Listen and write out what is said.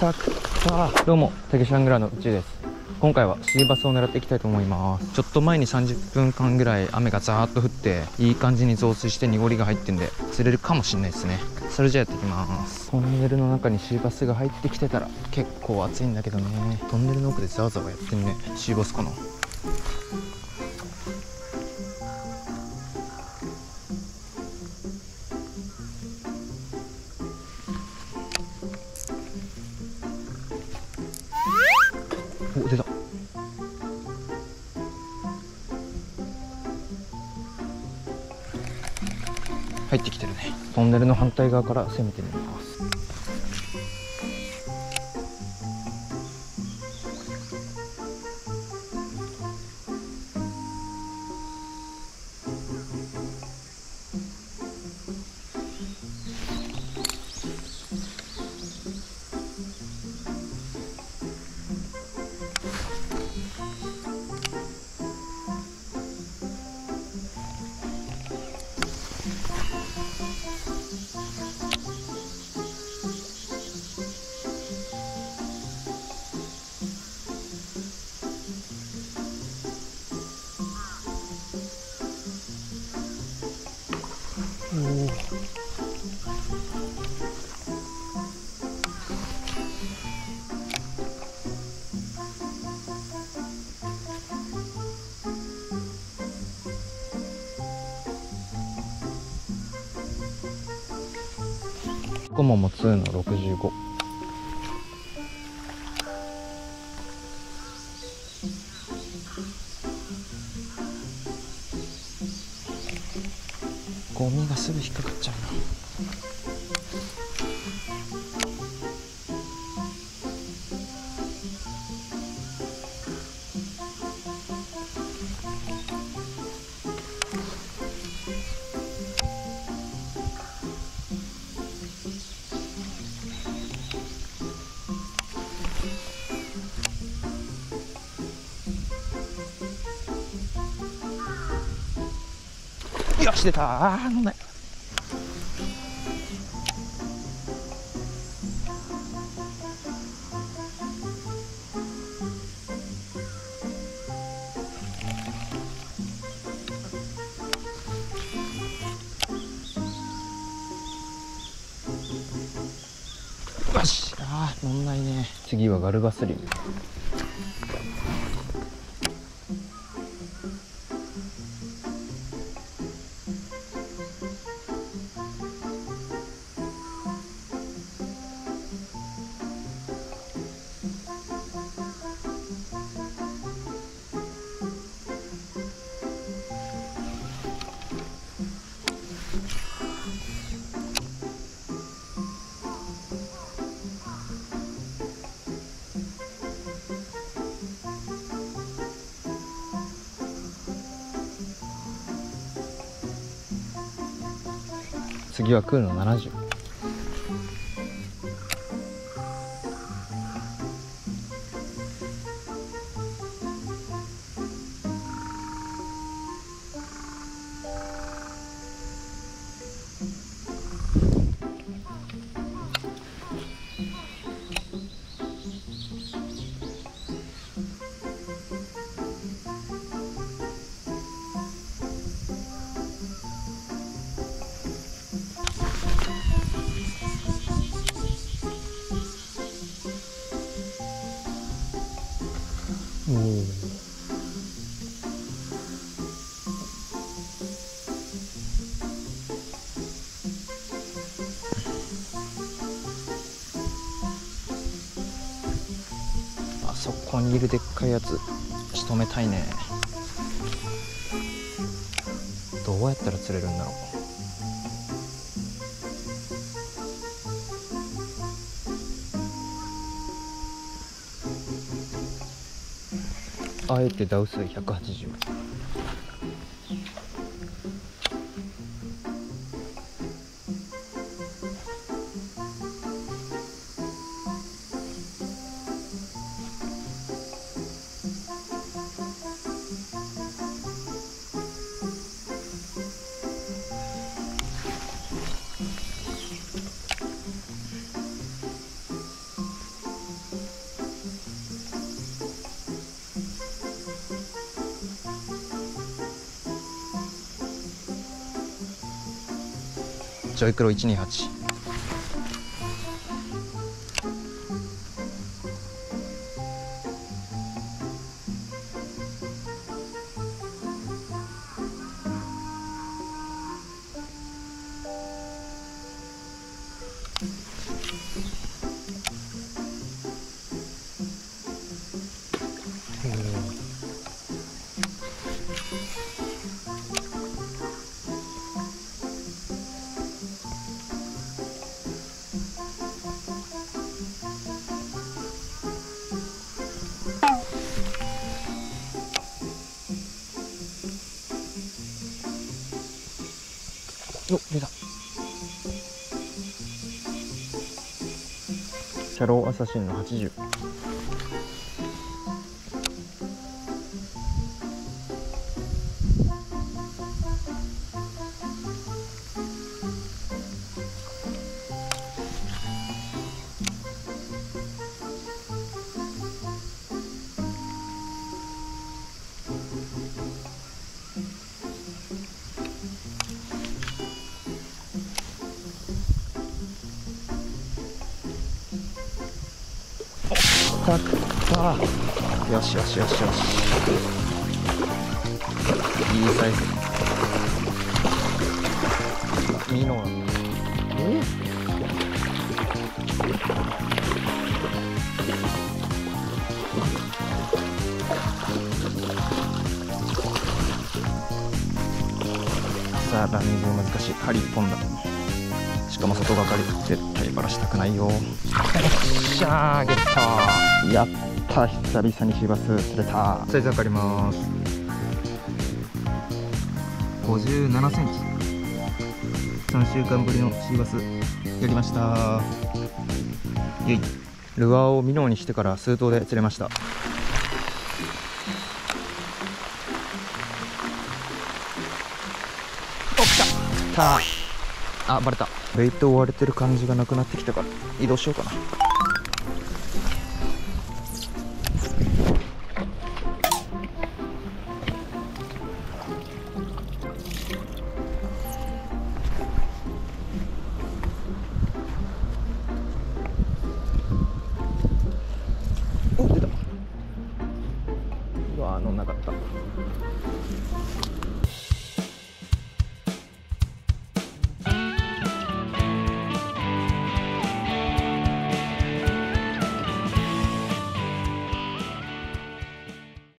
たくた。どうも、たけしアングラーの宇宙です。今回はシーバスを狙っていきたいと思います。ちょっと前に30分間ぐらい雨がザーッと降っていい感じに増水して濁りが入ってんで釣れるかもしれないですね。それじゃあやっていきます。トンネルの中にシーバスが入ってきてたら結構暑いんだけどね。トンネルの奥でザワザワやってんね。シーバスかな。お、出た。入ってきてるね。トンネルの反対側から攻めてみます。コモモ2の65。ゴミがすぐ引っかかっちゃうな。よし、出た。飲んない。よし。飲んないね。次はガルバスリム。次はクールの70。あそこにいるでっかいやつ仕留めたいね。どうやったら釣れるんだろう。あえてダウ数180。 ジョイクロ128。お、出た。シャローアサシンの80。たったよしよしよしよし、いいサイズ。ミノなんだ。さあランニング難しい。針1本だ。しかも外がかり、絶対バラしたくないよ。よっしゃー、ゲットー。やったー、久々にシーバス釣れた。サイズ測ります。57センチ。3週間ぶりのシーバスやりました。イエイ。ルアーをミノーにしてから数頭で釣れました。お、来た。あ、バレた。ベイトを割れてる感じがなくなってきたから移動しようかな。